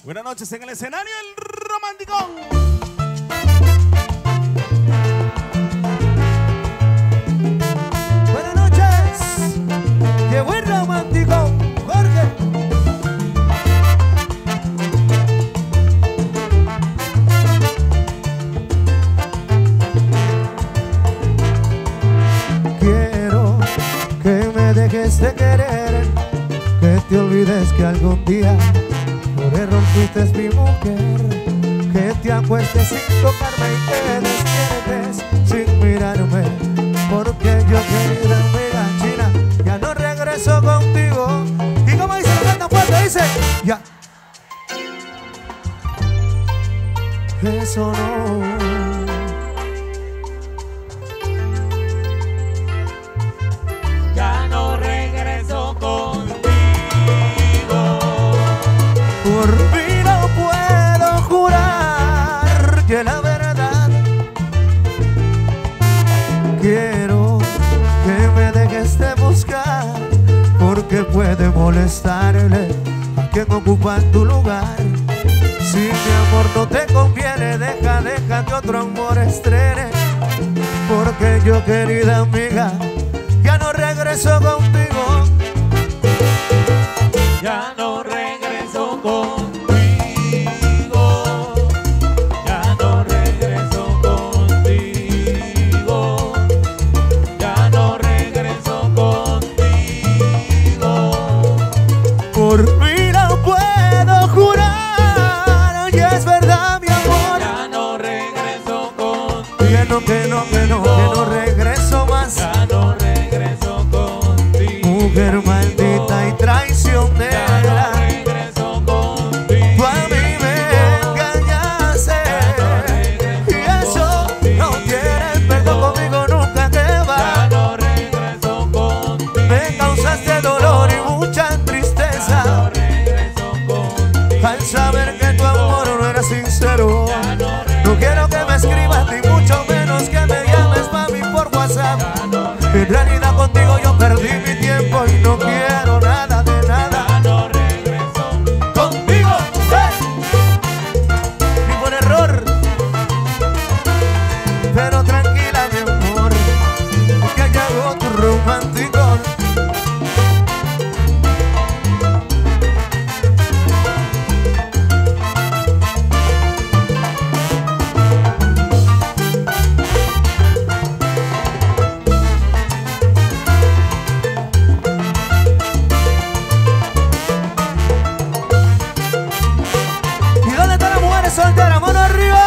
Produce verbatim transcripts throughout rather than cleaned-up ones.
Buenas noches en el escenario, el Romanticón. Buenas noches, llegó el Romanticón, Jorge. Quiero que me dejes de querer, que te olvides que algún día por error fuiste mi mujer, que te acuestes sin tocarme y te despiertes sin mirarme, porque yo, querida amiga china, ya no regreso contigo. Y como dice la canta fuerte, dice ya. Eso no. Ya no regreso contigo. Por mí no puedo jurar que la verdad. Quiero que me dejes de buscar, porque puede molestarle a quien ocupa tu lugar. Si mi amor no te conviene, deja, deja que otro amor estrene, porque yo, querida amiga, ya no regreso contigo. Ya no regreso contigo. Ya no regreso contigo. Ya no regreso contigo. Por mí no puedo jurar, y es verdad, mi amor. Ya no regreso contigo. Que no, que no, que no, que no regreso más. Ya no regreso contigo. Mujer maldita y traicionera. Ya no regreso contigo. Tú a mí me engañaste, y eso no tienes perdón conmigo nunca, que va. Ya no regreso contigo. Me causaste dolor y mucha Ya tristeza no regreso contigo. al saber que tu amor no era sincero. Ya no No quiero que me escribas, ni mucho menos que me llames, mami, por WhatsApp. En realidad contigo yo perdí mi tiempo y no quiero nada de nada Ya no regreso contigo, ¡eh! Ni por error. Pero tranquila, mi amor, que llegó tu romántico. ¿Y dónde están las mujeres solteras? ¡Mano arriba!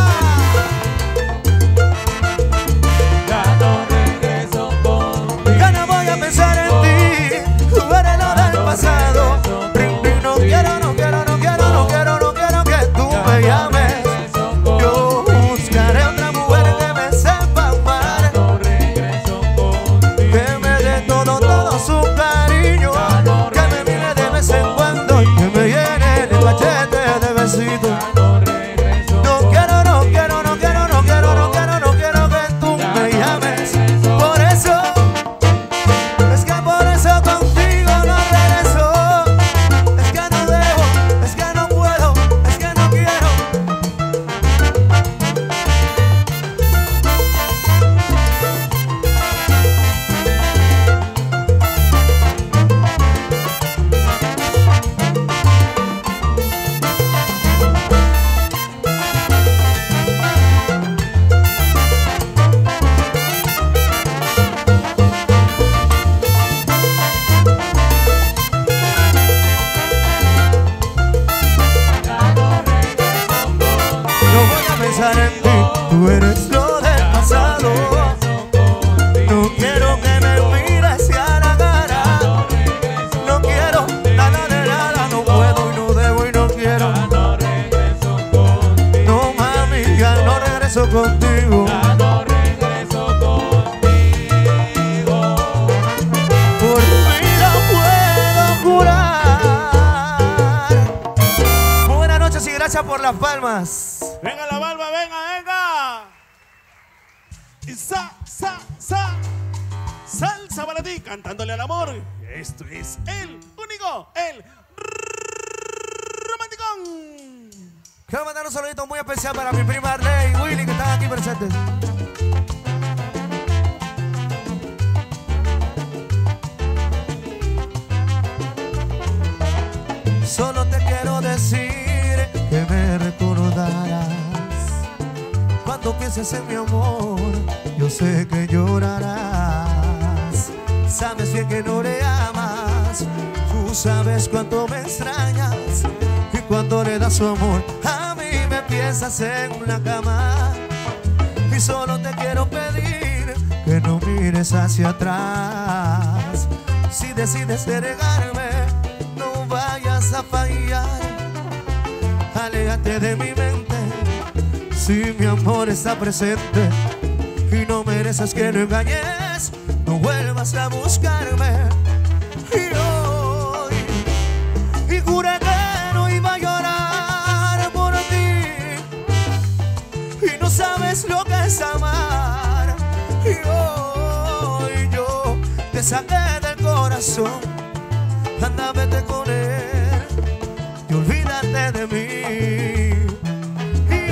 Ya no regreso contigo. Ya no voy a pensar en ti, tú eres lo del pasado. Rin, rin, no quiero, no quiero, no quiero, no quiero, no quiero que tú me llames. Yo buscaré otra mujer que me sepa amar, No regreso contigo. que me dé todo, todo su cariño, que me mire de vez en cuando y que me llene el cachete de besitos. No regreso. No quiero, no quiero, no quiero, no quiero, no quiero, no quiero que tú me llames. Por eso, es que por eso contigo no regreso. Es que no debo, es que no puedo, es que no quiero. No voy a pensar en ti, tú eres lo del pasado. No quiero que me mires a la cara. No quiero nada de nada, no puedo y no debo y no quiero. No regreso contigo. No, mami, ya no regreso contigo. Ya no regreso contigo. Por mí no puedo jurar. Buenas noches y gracias por las palmas. Venga la barba, venga, venga. Y sa, sa, sa. Salsa para ti, cantándole al amor. Esto es el único, el Romanticón. Quiero mandar un saludito muy especial para mi prima Arley y Willy que están aquí presentes. Solo te quiero decir que me recordarás cuando pienses en mi amor. Yo sé que llorarás. Sabes bien que no le amas. Tú sabes cuánto me extrañas y cuánto le das su amor. A mí me piensas en la cama y solo te quiero pedir que no mires hacia atrás. Si decides de negarme, no vayas a fallar. Aléjate de mi mente si mi amor está presente y no mereces que no engañes. No vuelvas a buscarme. Y hoy, y juré que no iba a llorar por ti, y no sabes lo que es amar. Y hoy yo te saqué del corazón. Anda, vete con él y olvídate de mí. Y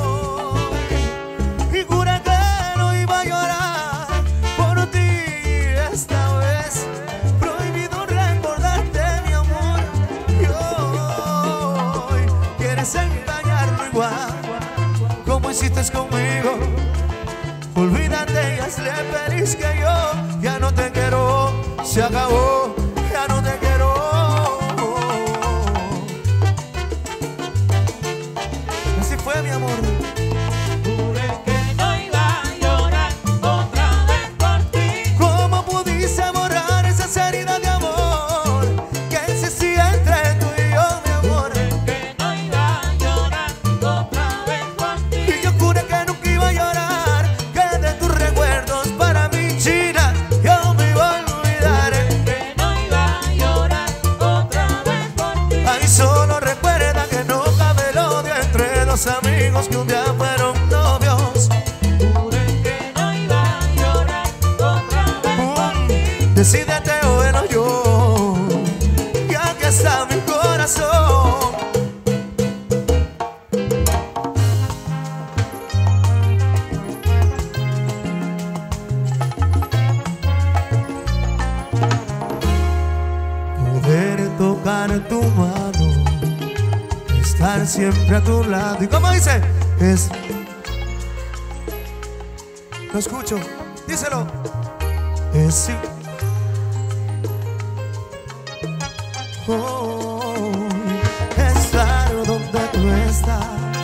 hoy, y juré que no iba a llorar por ti. Esta vez prohibido recordarte, mi amor. Y hoy quieres engañarlo igual como hiciste conmigo. Olvídate y hazle feliz que yo ya no te quiero. Se acabó, ya no te quiero. Así fue, mi amor. Juré que no iba a llorar otra vez por ti. ¿Cómo pudiste borrar esas heridas de amor que existía entre tú y yo, mi amor? Juré que no iba a llorar otra vez por ti. Y yo juré que nunca iba a llorar, que de tus recuerdos para mí, China, yo me iba a olvidar. Que no iba a llorar otra vez por ti. Ahí solo recuerda que no cabe el odio entre dos amigos que un día fueron novios. Juré que no iba a llorar otra vez por ti. Decídete o bueno yo, y aquí está mi corazón. Poder tocar tu mano, estar siempre a tu lado. ¿Y cómo dice? Es... Lo escucho, díselo. Es sí. Oh, estar donde tú estás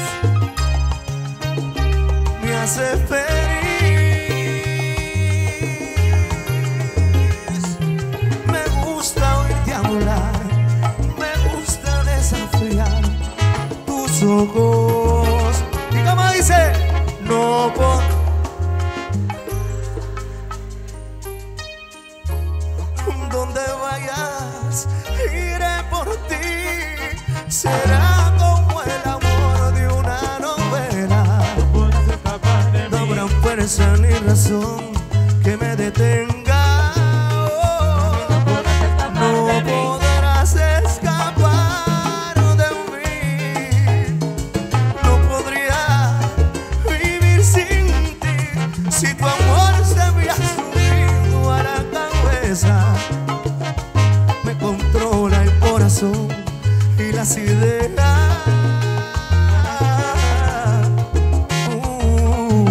me hace feliz. Me gusta oírte hablar, me gusta desafiar tus ojos. ¿Y cómo dice? No puedo. Donde vayas, iré por ti. Será como el amor de una novela. No puedes escapar de No mí. habrá fuerza ni razón que me detenga. Oh, No puedes escapar no de mí. podrás escapar de mí. No podría vivir sin ti. Si tu amor se me ha subido a la cabeza, me controla el corazón y las ideas. Uh.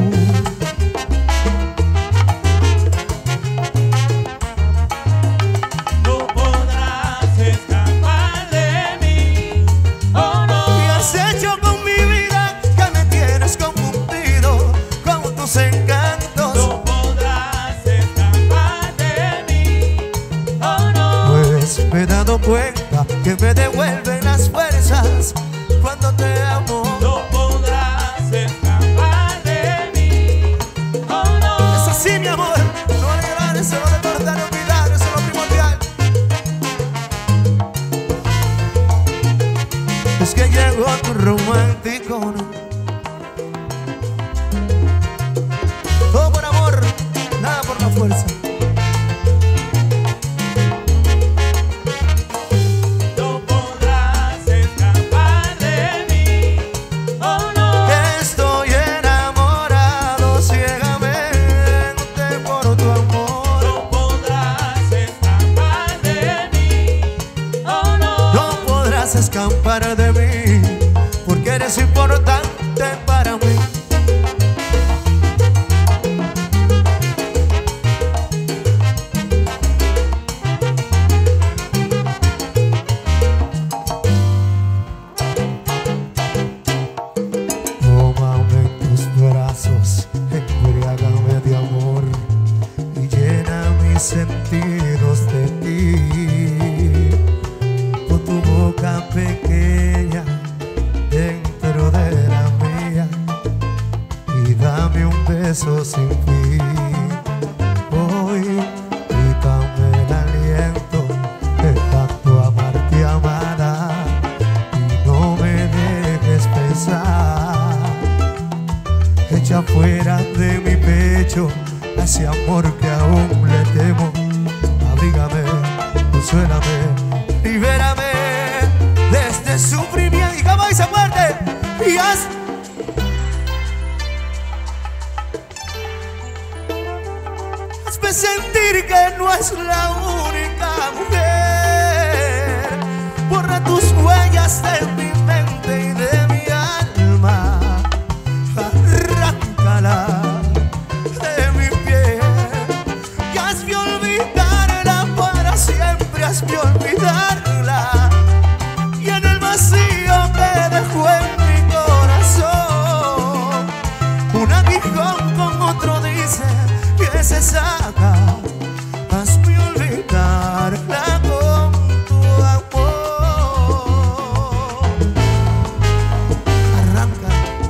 No podrás escapar de mí. Oh no. Y has hecho con mi vida que me tienes confundido con tus encantos. No podrás escapar de mí. Oh no. Pues me he dado cuenta que me devuelven las fuerzas cuando te amo. No podrás escapar de mí. Oh no. Es así, mi amor. No van a llorar, eso no le corta ni olvidar, eso es lo primordial. Es que llegó tu romántico. Todo por amor, nada por la fuerza. No podrás escapar de mí. olvidar de mí, porque eres importante para mí. Tómame en tus brazos, embriágame de amor y llena mis sentidos de ti, con tu boca pequeña dentro de la mía, y dame un beso sin fin. Hoy quítame el aliento de tanto amarte, amada, y no me dejes pensar. Echa fuera de mi pecho ese amor que aún le temo. Abrígame, consuélame, libérame de este sufrimiento. Y como dice fuerte, y haz hazme sentir que no es la única mujer. Borra tus huellas de mi mente y de mi alma, arráncala de mi piel, y hazme olvidarla para siempre, hazme olvidarla. Y en el vacío que dejó en mi corazón, un aguijón con otro dice que se saca. Hazme olvidarla con tu amor. Arranca,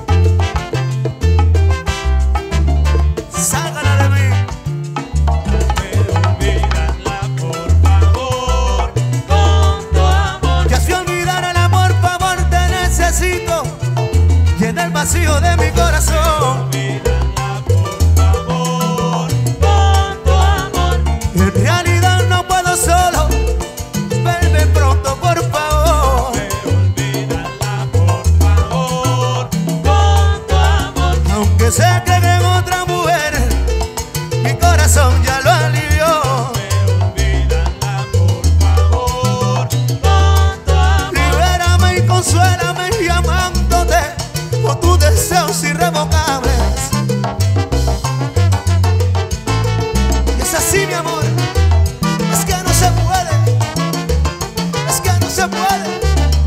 sácala de mí. Pero olvídala, por favor, con tu amor. Que hazme olvidar el amor, favor, te necesito. Llena el vacío de mi corazón. Olvídala, por favor, con tu amor. En realidad no puedo solo, vuelve pronto, por favor. Pero olvídala, por favor, con tu amor. Aunque sé que en otra mujer mi corazón ya lo alivió. Pero olvídala, por favor, con tu amor. Libérame y consuélame llamándote con tus deseos irrevocables. Y es así, mi amor, es que no se puede, es que no se puede.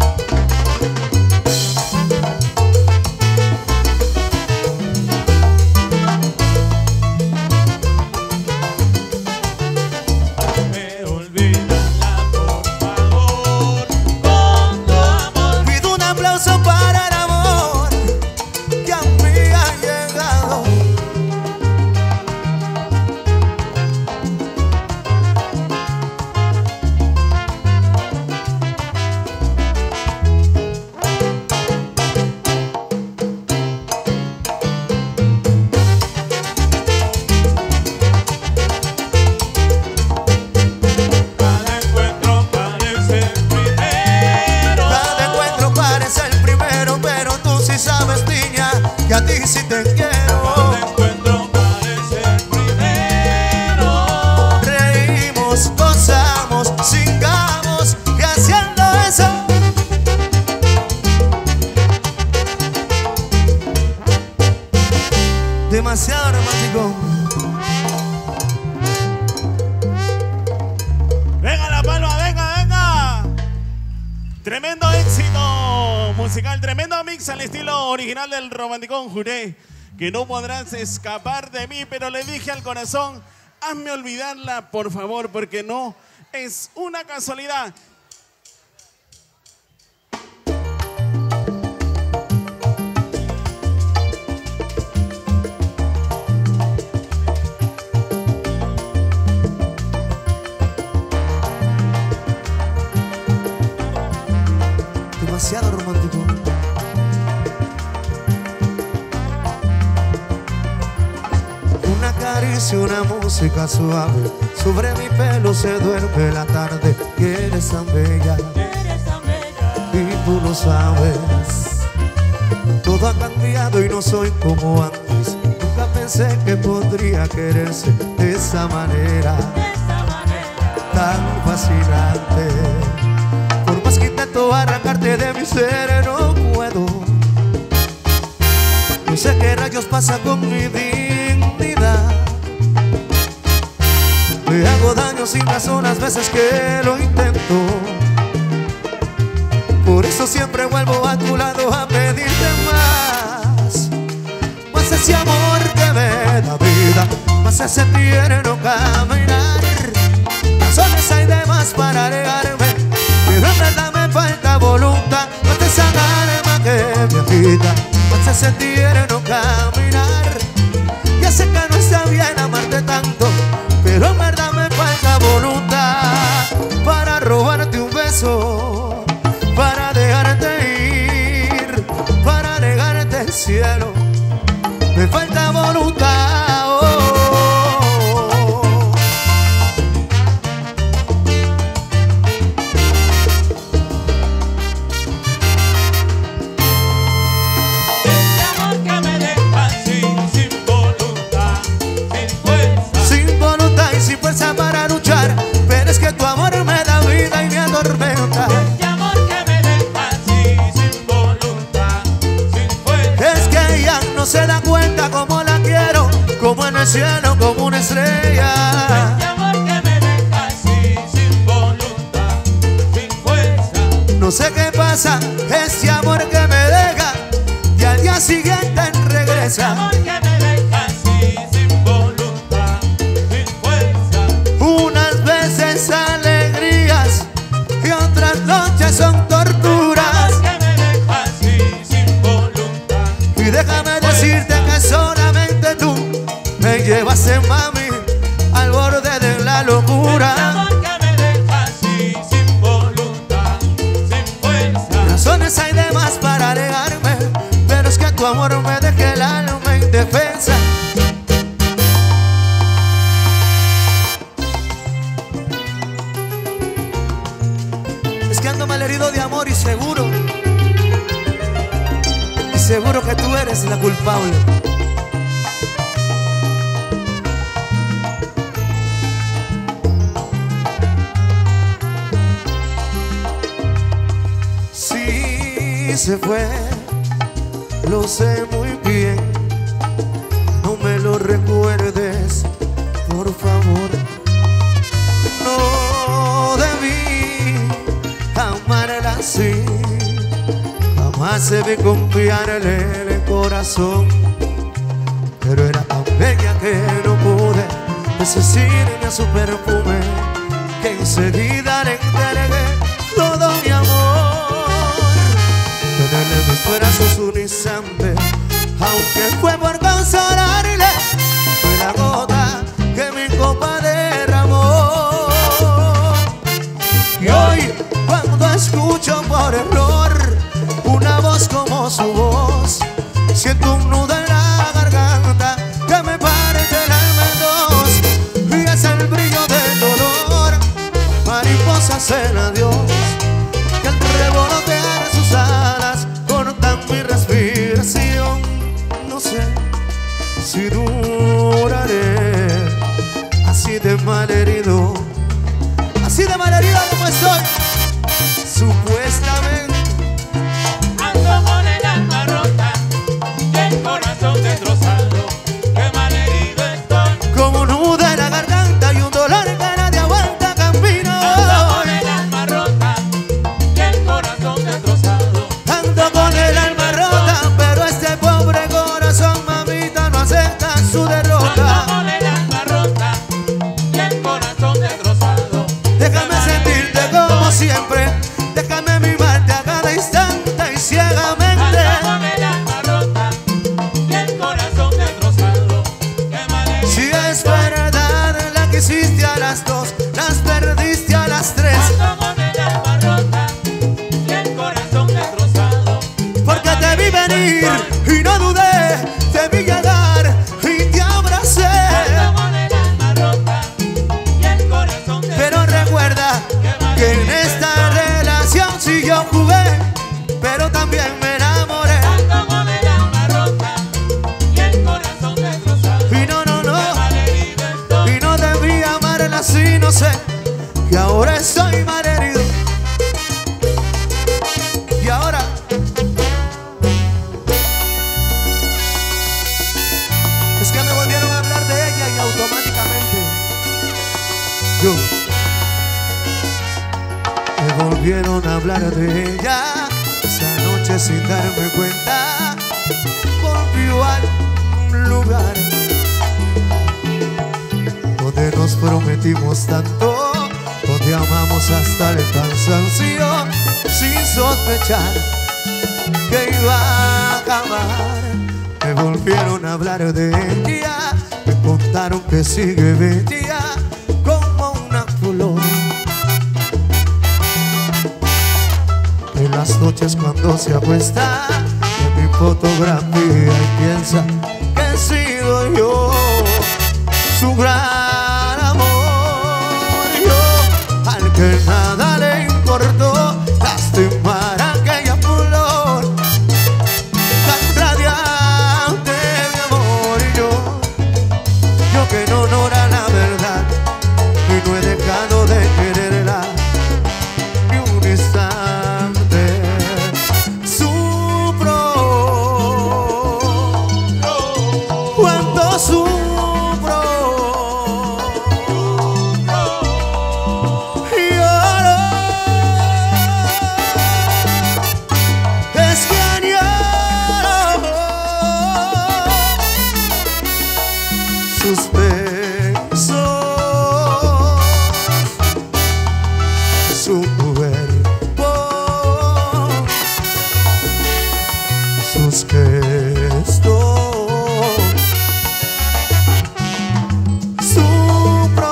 Pero olvídala, por favor, con tu amor. Pido un aplauso para el amor que a mí ha llegado. Cada encuentro parece el primero. Cada encuentro parece el primero, pero tú sí sabes, niña, que a ti sí te quiero. Cada encuentro parece el primero. Reímos, gozamos, singamos, y haciendo eso demasiado romántico. Venga la palma, venga, venga. Tremendo éxito musical, tremendo mix al estilo original del Romanticón. Juré que no podrás escapar de mí, pero le dije al corazón, hazme olvidarla, por favor, porque no es una casualidad. Demasiado romántico. Una caricia, una música suave, sobre mi pelo se duerme la tarde. Que eres tan bella Eres tan bella. y tú lo sabes. Todo ha cambiado y no soy como antes. Nunca pensé que podría quererse de esa manera De esta manera. tan fascinante. Por más que intente intento arrancarte de mi ser, no puedo. No sé qué rayos pasa con mi dignidad. Me hago daño sin razón las veces que lo intento. Por eso siempre vuelvo a tu lado a pedirte más. Más ese amor que me da vida, más ese tierno caminar. Razones hay de más para alejarme, pero en verdad me falta voluntad. Más esa alma que me agita, más ese tierno caminar. Ya sé que no está bien amarte tanto, pero en verdad me falta voluntad para robarte un beso, para dejarte ir, para negarte el cielo. Me falta voluntad. Oh, oh, oh. Este amor que me deja así, sin voluntad, sin fuerza. Sin voluntad y sin fuerza para luchar, pero es que tu amor me da vida y me atormenta. Este amor que me deja así, sin voluntad, sin fuerza. Es que ella no se da cuenta cómo la quiero, como en el cielo, como una estrella. Este amor que me deja así, sin voluntad, sin fuerza. No sé qué pasa, este amor que me deja y al día siguiente Este regresa. amor que me deja así, sin voluntad, sin fuerza. Unas veces alegrías y otras noches son Este torturas. amor que me deja así, sin voluntad. Y déjame decirte que solamente tú me llevaste, mami, al borde de la Este locura. amor que me deja así, sin voluntad, sin fuerza. Razones hay de más para alejarme, pero es que tu amor me deja el alma indefensa. Es que ando malherido de amor y seguro, y seguro que tú eres la culpable. Sí, se fue, lo sé muy bien. No me lo recuerdes, por favor. No debí amarla así, jamás debí confiarle el corazón. Pero era tan bella que no pude resistirme a su perfume, que enseguida le entregué todo mi amor. Tenerle en mis brazos un instante, aunque fue por consolarle, fue la gota que mi copa derramó. Y hoy cuando escucho por error una voz como su voz, siento un nudo en la garganta que me parte el alma en dos. Y es el brillo del dolor, mariposas en adiós, que al revolotear sus alas cortan mi respiración. No sé si duraré así de malherido, así de malherido como estoy, supuestamente. Ando con el alma rota y el corazón destrozado. Qué malherido estoy. Como un nudo en la garganta y un dolor que nadie aguanta, camino. Ando con el alma rota y el corazón destrozado. Ando con el alma rota, pero este pobre corazón, mamita, no acepta su Ando derrota. con el alma rota y el corazón destrozado. Déjame sentirte como siempre, déjame mimarte a cada instante y ciegamente. Ando con el alma rota y el corazón destrozado. Qué malherido. Si es verdad, la quisiste a las dos, las perdiste a las tres. Ando con el alma rota y el corazón destrozado. Porque te vi venir y no dudé, te vi llegar y te abracé. Ando con el alma rota y el corazón destrozado. Pero recuerda que en esta relación sí yo jugué, pero también me enamoré. Ando con el alma rota y el corazón destrozado. Y no, no, Qué no, malherido estoy. y no debí amarla así, no sé, y ahora estoy malherido. tarde sin darme cuenta volvió a un lugar donde nos prometimos tanto, donde amamos hasta el cansancio, sin sospechar que iba a acabar. Me volvieron a hablar de ella, me contaron que sigue bella como una flor. En las noches cuando se acuesta en mi fotografía y piensa que he sido yo su gran amor. Yo al que nada le importó lastimar aquella flor tan radiante de amor. Y yo, yo que no honora la verdad y no he dejado de quererla ni un instante. Sufro, cuánto sufro. Sus besos, su cuerpo, sus gestos. Sufro,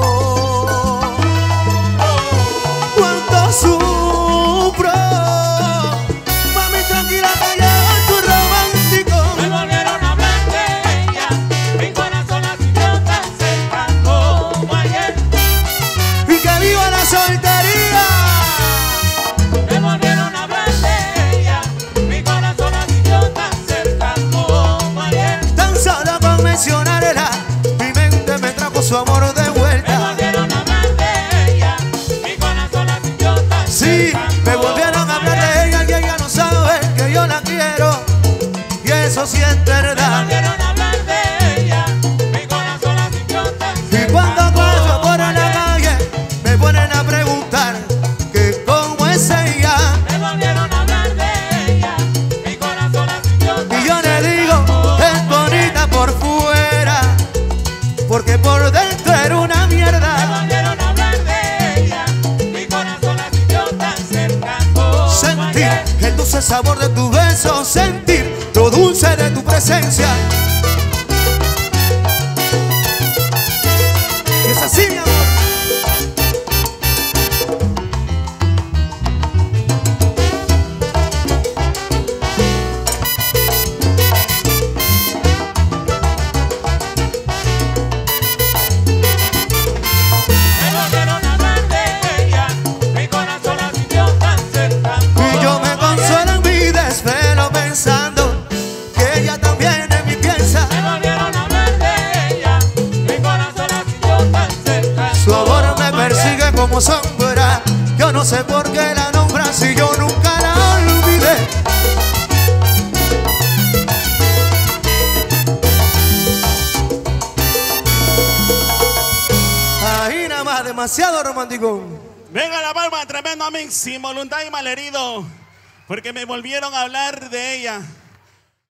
cuánto sufro. Mami, tranquila, calla tu romántico. Me volvieron a hablar de ella, mi corazón la sintió tan cerca como ayer. Y que viva la soltería. Me volvieron a hablar de ella, mi corazón la sintió tan cerca como ayer. Tan solo con mencionarla, mi mente me trajo su amor de Me vuelta. volvieron a hablar de ella, mi corazón la sintió tan Sí, cerca me como volvieron a hablar ayer. de ella y ella no sabe que yo la quiero. Y eso sí es Me verdad. volvieron a hablar de ella, mi corazón la sintió tan cerca Y cuando paso por como la ayer. calle, me ponen a preguntar que cómo es ella. Me volvieron a hablar de ella, mi corazón la sintió tan Y yo le cerca digo, como es ayer. bonita por fuera, porque por dentro era una Me mierda. volvieron a hablar de ella, mi corazón la sintió tan cerca como Sentir ayer. el dulce sabor de tu beso, sentir lo dulce de tu presencia. Y es así, mi amor. Me volvieron a hablar de ella, mi corazón la sintió tan cerca Y yo como me ayer. consuelo en mi desvelo pensando que ella también en mí piensa. Me volvieron a hablar de ella, mi corazón la sintió tan cerca Su amor como me ayer. persigue como sombra. Yo no sé por qué la nombra si yo nunca la olvidé. Ahí nada más, demasiado romántico. Venga la palma, tremendo mix, sin voluntad y malherido, porque me volvieron a hablar de ella.